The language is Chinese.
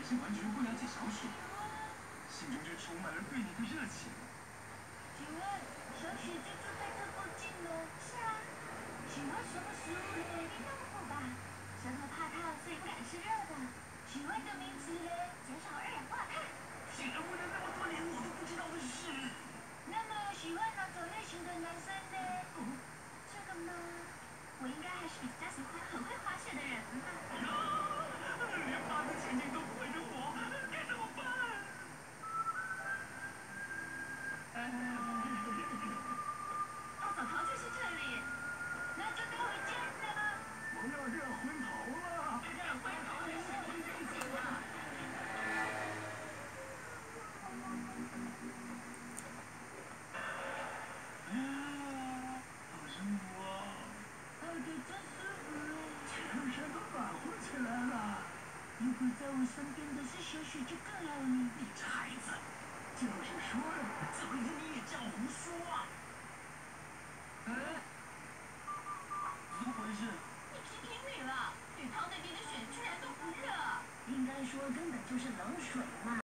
是完全不了解小雪，心中却充满了对你的热情。 请问小雪就住在这附近喽？是啊。喜欢什么食物嘞？运动服吧。舌头怕烫，所以不敢吃热的。喜欢的名词嘞？减少二氧化碳。 竟然问了那么多连我都不知道的事。 那么喜欢哪种类型的男生呢？这个吗？我应该还是比较喜欢很会滑雪的人吧。 连八字前进都不会的我，该怎么办？ 他所逃就是这里，那就待会见了。 我要热昏头了。 热昏头的事情最近了。 好舒服啊！ 泡得真舒服哎。 全身都暖和起来了。 如果在我身边的是小雪就更好了。 你这孩子，就是说呀，这回你也叫胡说啊！怎么回事？ 你批评你了，女方那边的雪居然都不热。应该说根本就是冷水嘛。